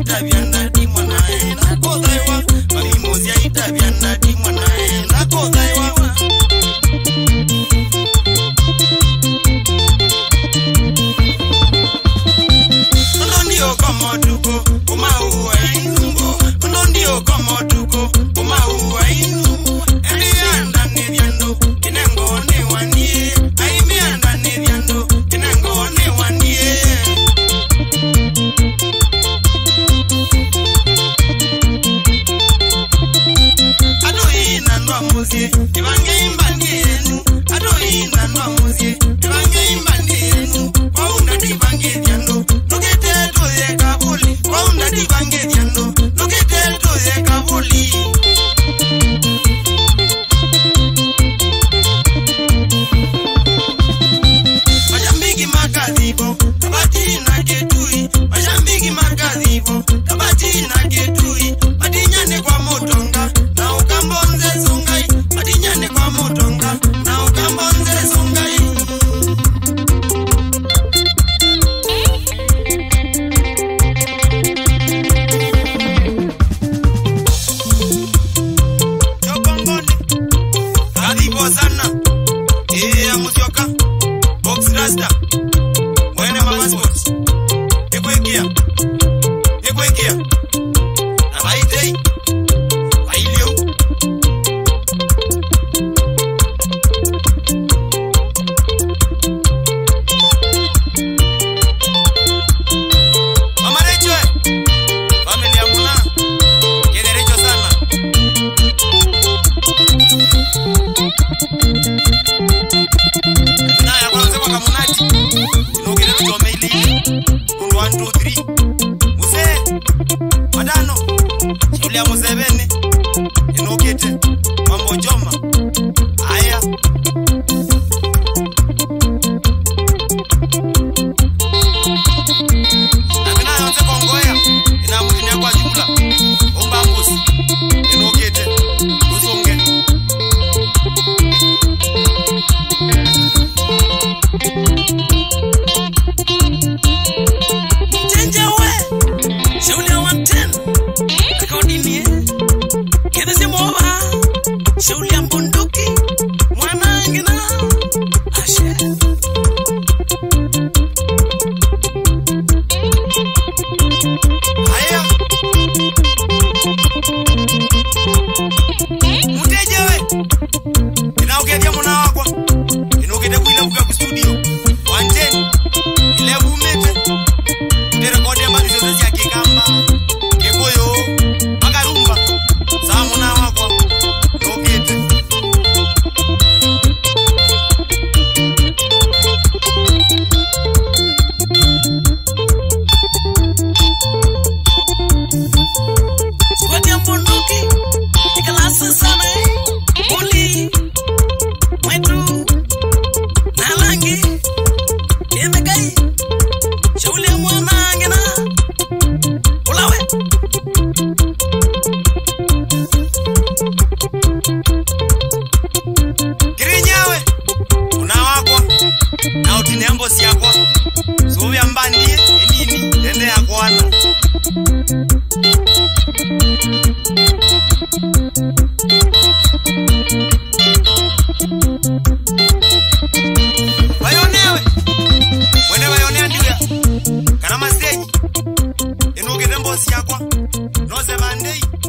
itabiana di mwanae na kodaiwa mami mozi itabiana di mwanae na kodaiwa ndio kama tuko umauwa inungo ndio kama tuko umauwa inu elianda nediando kinengo ne wanie aimianda nediando kinengo ne wanie adoi na ndo muzi ibange imbandenu adoi na ndo muzi ibange imbandenu wauna dibange diando waunda dibange diando loketel toze kabuli majambigi makazibo tabati na ketui majambigi makazibo tabati na ketui madinyane kwa motonga na ukambonze sungai madinyane kwa motonga na ukambonze sungai sana amusioka box rasta mwene mama sports ekwekia abaitei bailio mama recho familia muna kederecho sana na ya kwanza kwa kamunati nogere tuomeli 1 2 3 muse madano Julia Museveni inokete mambo joma haya na yote kongoya ina mutinya kwa jumla omba mbusi inokete usonge Julia Mbunduki mwanangina ashe haya mutejewe inaokedia mwana wakwa inokete kuila kuka studio wanje ile bumete direkode mbali zote ya kikamba kekoyo makarumba za mwana wakwa Kirinyawe unawakwa na utinembo siakwa subya mbandi enini dende yakwana bayonewe wene bayonea ndiya karama stage inogedembo siakwa noze bandei